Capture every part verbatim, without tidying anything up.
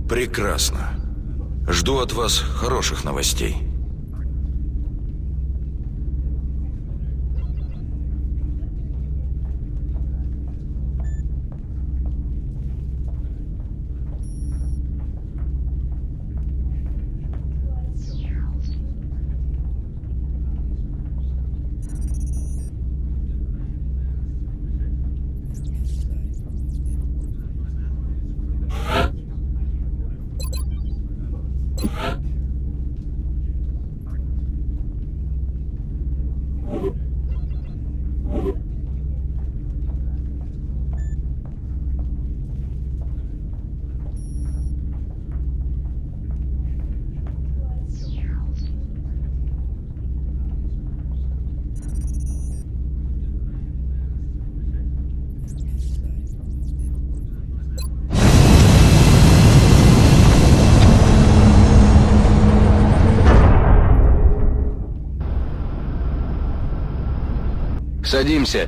Прекрасно. Жду от вас хороших новостей. Садимся.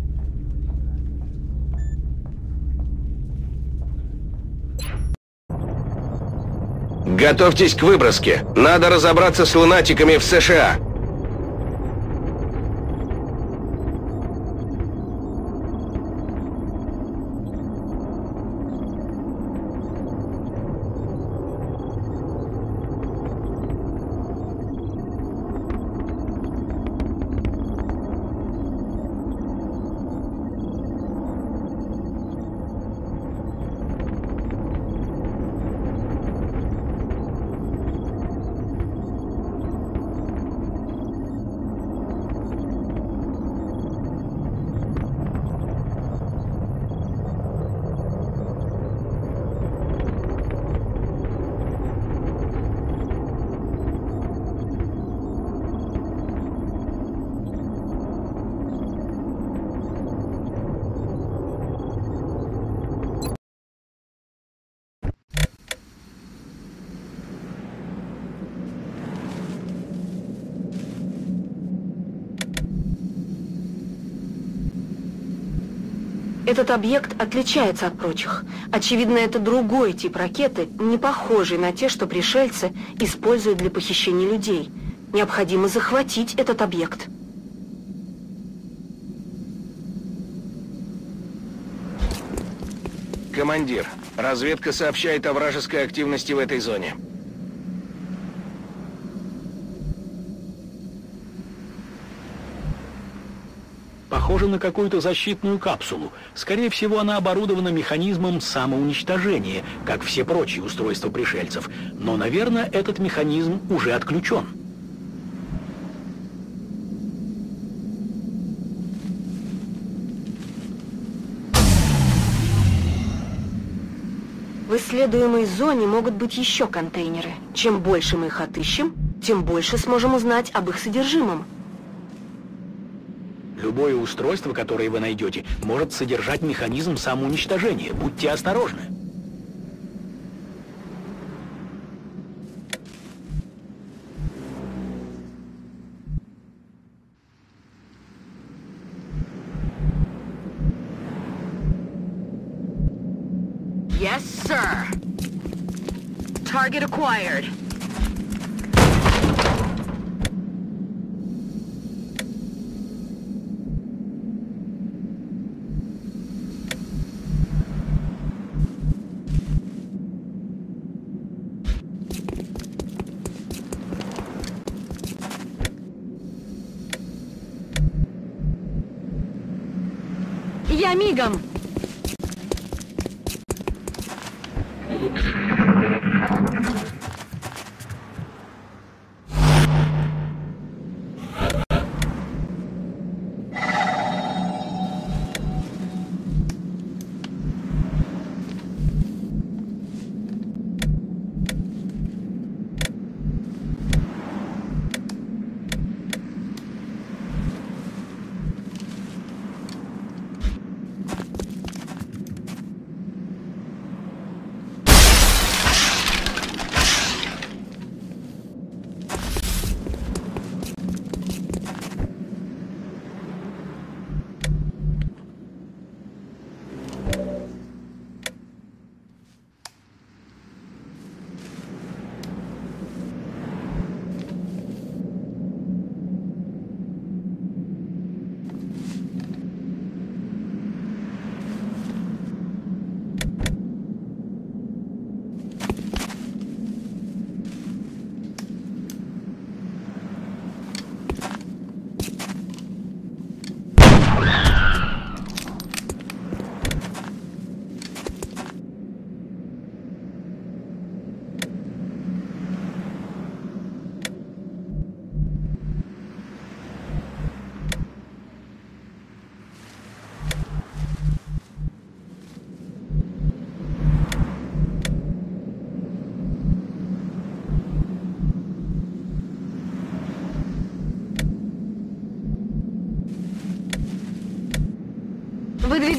Готовьтесь к выброске. Надо разобраться с лунатиками в США. Этот объект отличается от прочих. Очевидно, это другой тип ракеты, не похожий на те, что пришельцы используют для похищения людей. Необходимо захватить этот объект. Командир, разведка сообщает о вражеской активности в этой зоне. Похоже на какую-то защитную капсулу. Скорее всего, она оборудована механизмом самоуничтожения, как все прочие устройства пришельцев. Но, наверное, этот механизм уже отключен. В исследуемой зоне могут быть еще контейнеры. Чем больше мы их отыщем, тем больше сможем узнать об их содержимом. Любое устройство, которое вы найдете, может содержать механизм самоуничтожения. Будьте осторожны. Yes, sir. Target acquired. Я мигом.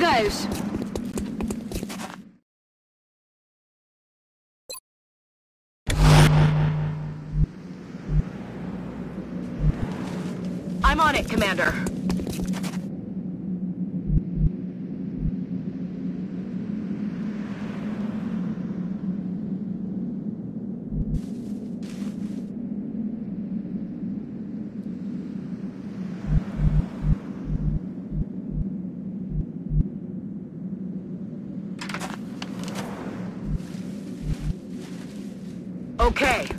Выдвигаюсь. I'm on it, Commander. Okay.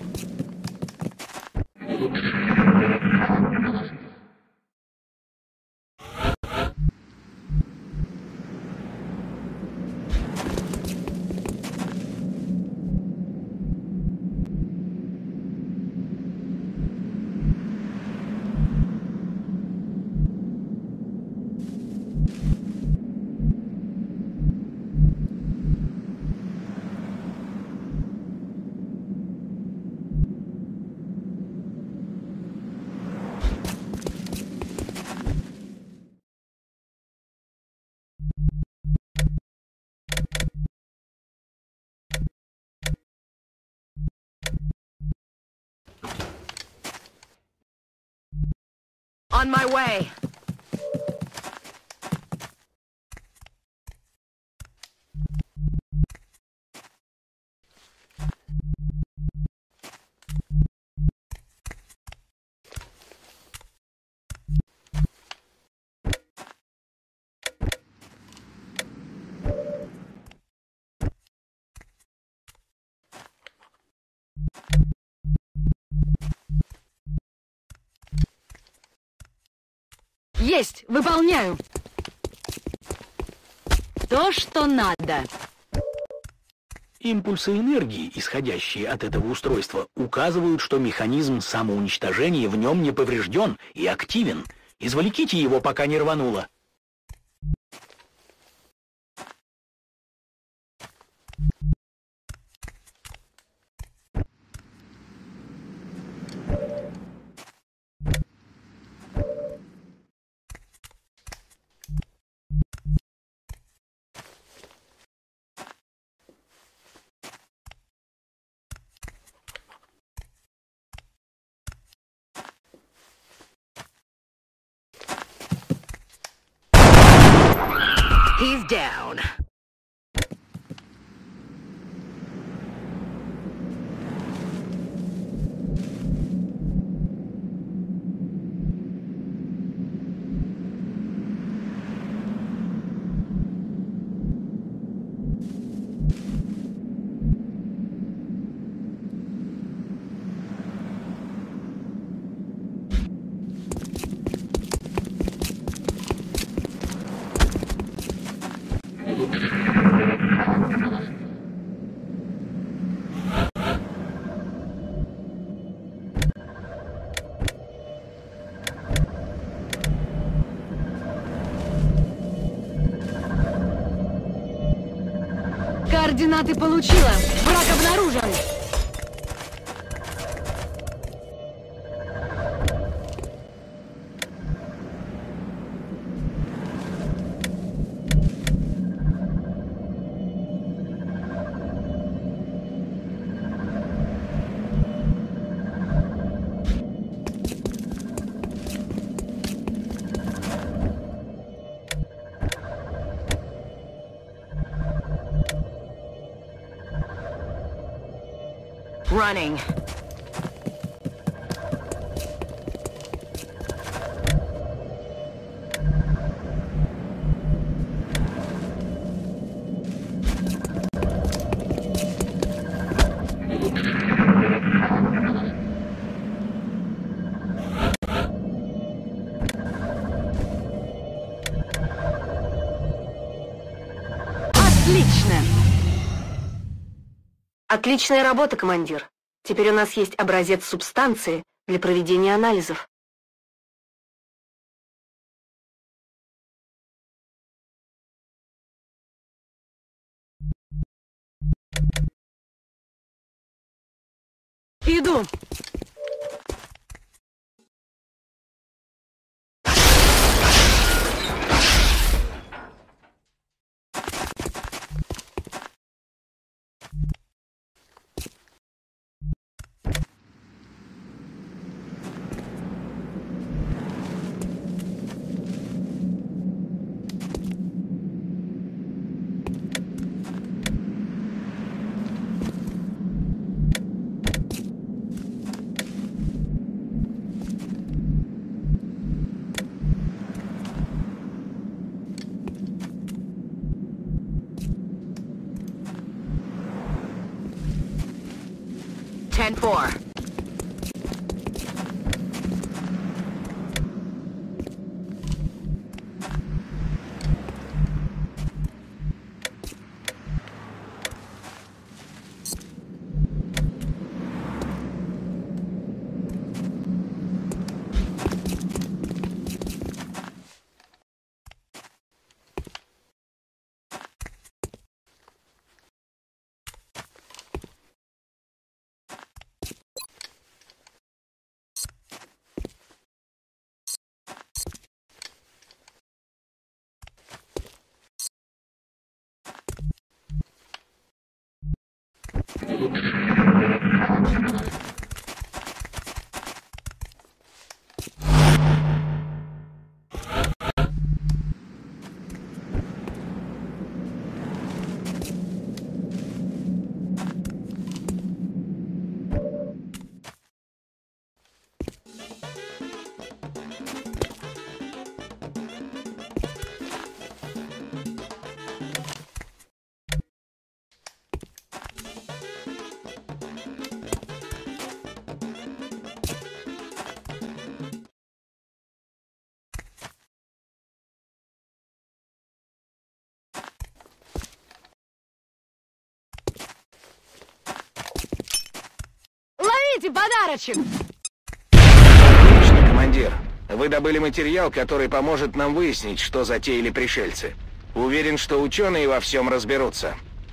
On my way. Есть! Выполняю! То, что надо. Импульсы энергии, исходящие от этого устройства, указывают, что механизм самоуничтожения в нем не поврежден и активен. Извлеките его, пока не рвануло. He's down. Координаты получила. Враг обнаружен. Running. Отлично! Отличная работа, командир. Теперь у нас есть образец субстанции для проведения анализов. Иду. ten four. Ловите подарочек! Отлично, командир. Вы добыли материал, который поможет нам выяснить, что затеяли пришельцы. Уверен, что ученые во всем разберутся.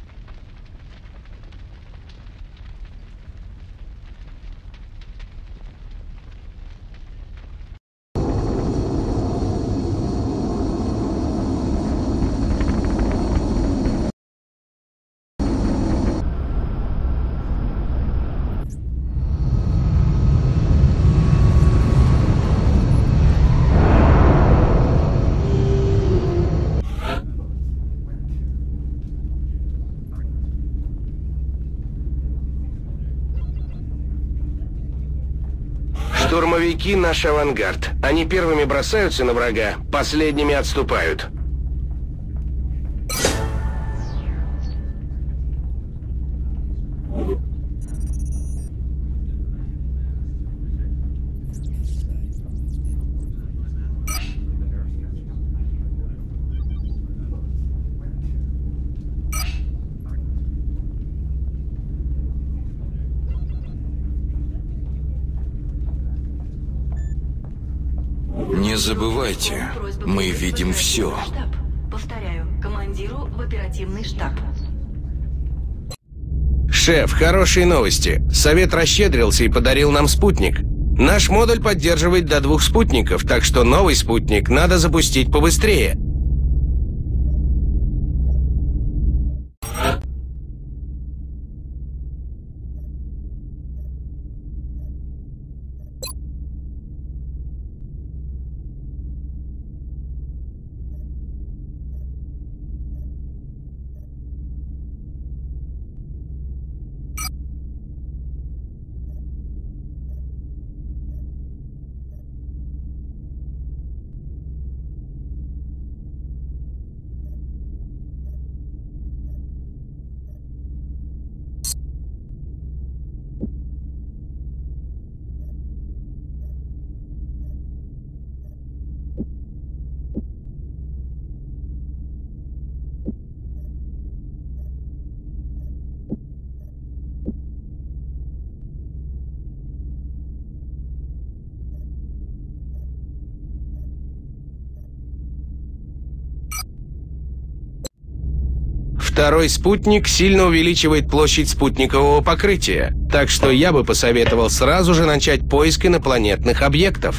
Штурмовики — наш авангард. Они первыми бросаются на врага, последними отступают. Не забывайте, мы видим все. Повторяю, командиру в оперативный штаб. Шеф, хорошие новости. Совет расщедрился и подарил нам спутник. Наш модуль поддерживает до двух спутников, так что новый спутник надо запустить побыстрее. Второй спутник сильно увеличивает площадь спутникового покрытия, так что я бы посоветовал сразу же начать поиск инопланетных объектов.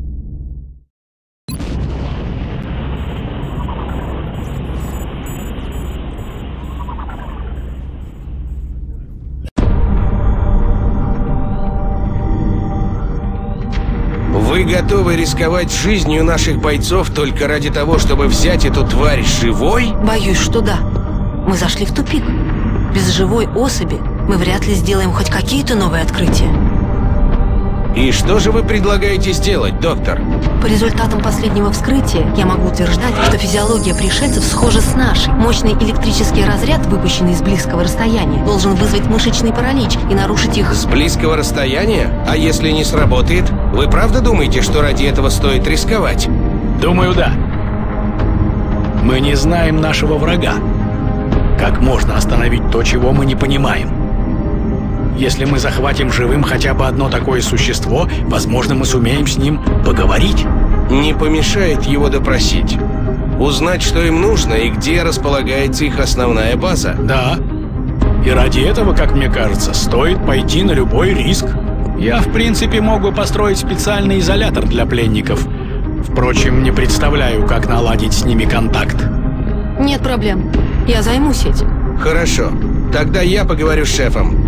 Вы готовы рисковать жизнью наших бойцов только ради того, чтобы взять эту тварь живой? Боюсь, что да. Мы зашли в тупик. Без живой особи мы вряд ли сделаем хоть какие-то новые открытия. И что же вы предлагаете сделать, доктор? По результатам последнего вскрытия я могу утверждать, что физиология пришельцев схожа с нашей. Мощный электрический разряд, выпущенный с близкого расстояния, должен вызвать мышечный паралич и нарушить их... С близкого расстояния? А если не сработает? Вы правда думаете, что ради этого стоит рисковать? Думаю, да. Мы не знаем нашего врага. Как можно остановить то, чего мы не понимаем? Если мы захватим живым хотя бы одно такое существо, возможно, мы сумеем с ним поговорить. Не помешает его допросить. Узнать, что им нужно и где располагается их основная база. Да. И ради этого, как мне кажется, стоит пойти на любой риск. Я, в принципе, мог бы построить специальный изолятор для пленников. Впрочем, не представляю, как наладить с ними контакт. Нет проблем. Я займусь этим. Хорошо. Тогда я поговорю с шефом.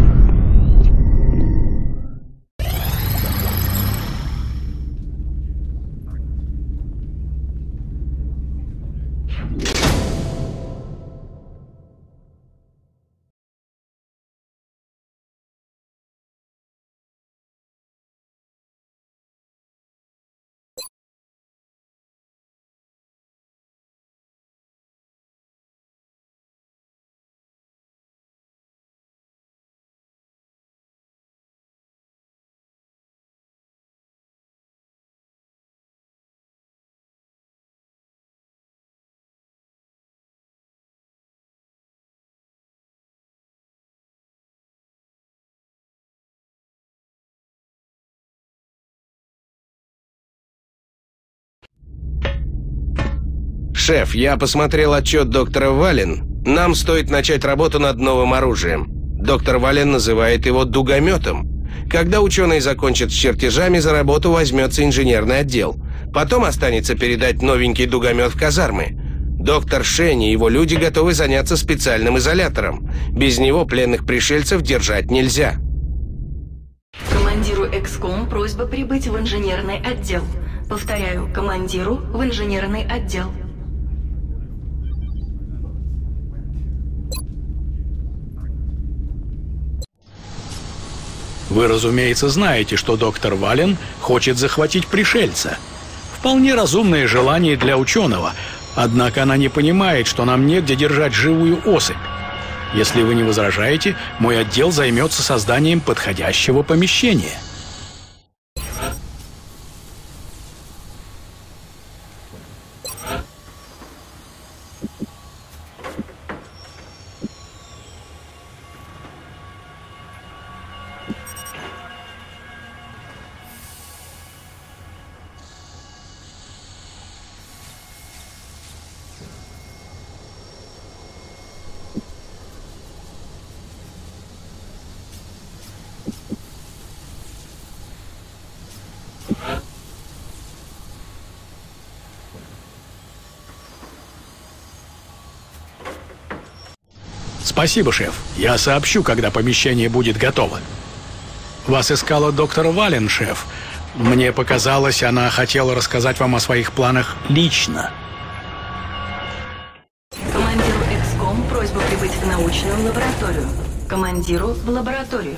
Шеф, я посмотрел отчет доктора Вален. Нам стоит начать работу над новым оружием. Доктор Вален называет его дугометом. Когда ученые закончат с чертежами, за работу возьмется инженерный отдел. Потом останется передать новенький дугомет в казармы. Доктор Шень и его люди готовы заняться специальным изолятором. Без него пленных пришельцев держать нельзя. Командиру Экском просьба прибыть в инженерный отдел. Повторяю, командиру в инженерный отдел. Вы, разумеется, знаете, что доктор Вален хочет захватить пришельца. Вполне разумное желание для ученого, однако она не понимает, что нам негде держать живую особь. Если вы не возражаете, мой отдел займется созданием подходящего помещения. Спасибо, шеф. Я сообщу, когда помещение будет готово. Вас искала доктор Вален, шеф. Мне показалось, она хотела рассказать вам о своих планах лично. Командиру Экском просьба прибыть в научную лабораторию. Командиру в лабораторию.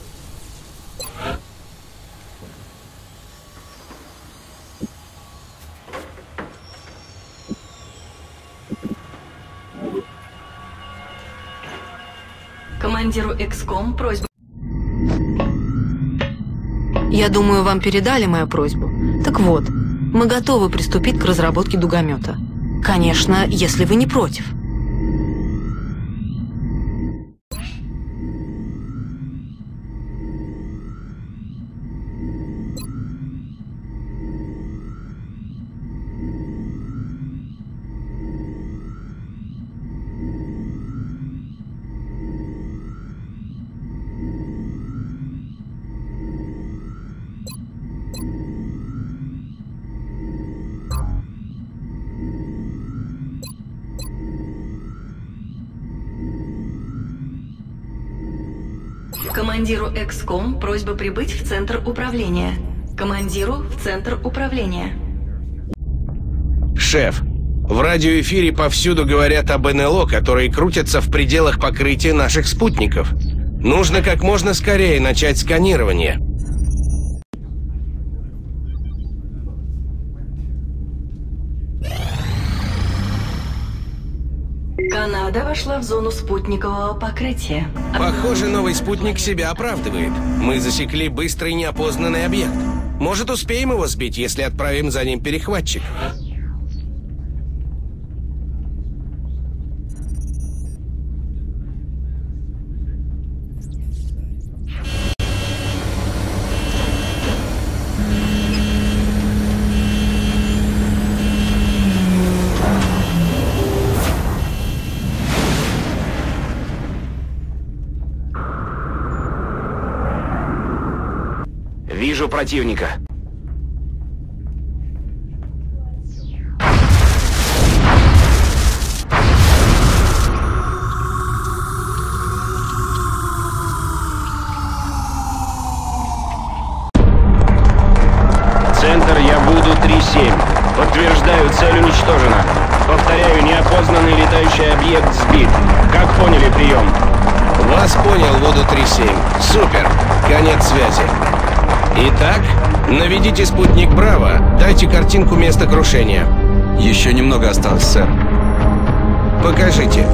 Командиру Экском просьба... Я думаю, вам передали мою просьбу. Так вот, мы готовы приступить к разработке дугомета. Конечно, если вы не против. Командиру Экском просьба прибыть в центр управления. Командиру в центр управления. Шеф, в радиоэфире повсюду говорят об эн эл о, которые крутятся в пределах покрытия наших спутников. Нужно как можно скорее начать сканирование. Гранада вошла в зону спутникового покрытия. Похоже, новый спутник себя оправдывает. Мы засекли быстрый неопознанный объект. Может, успеем его сбить, если отправим за ним перехватчик? Вижу противника. Центр, я Вуду три семь. Подтверждаю, цель уничтожена. Повторяю, неопознанный летающий объект сбит. Как поняли прием? Вас понял, Вуду три семь. Супер. Конец связи. Итак, наведите спутник Браво. Дайте картинку места крушения. Еще немного осталось, сэр. Покажите.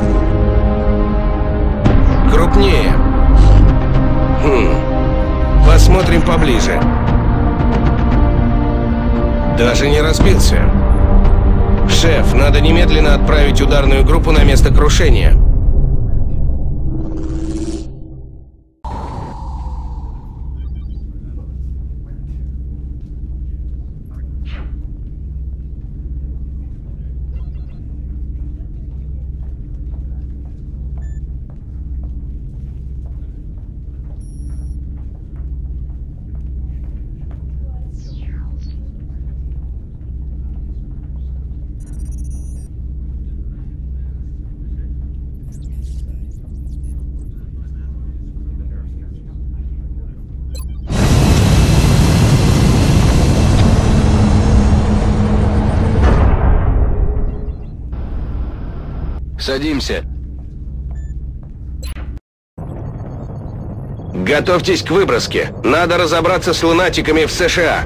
Крупнее. Хм. Посмотрим поближе. Даже не разбился. Шеф, надо немедленно отправить ударную группу на место крушения. Садимся. Готовьтесь к выброске. Надо разобраться с лунатиками в США.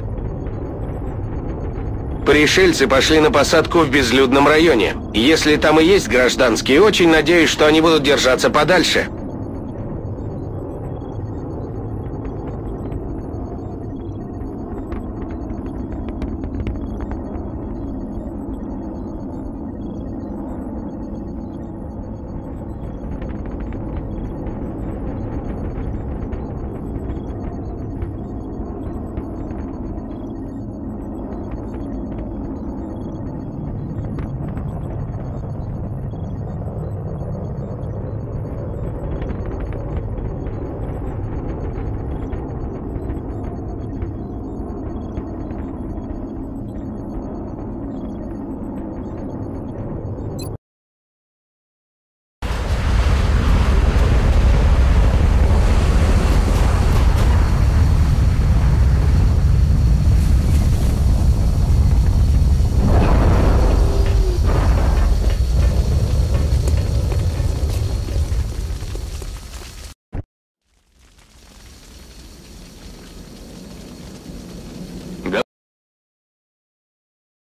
Пришельцы пошли на посадку в безлюдном районе. Если там и есть гражданские, очень надеюсь, что они будут держаться подальше.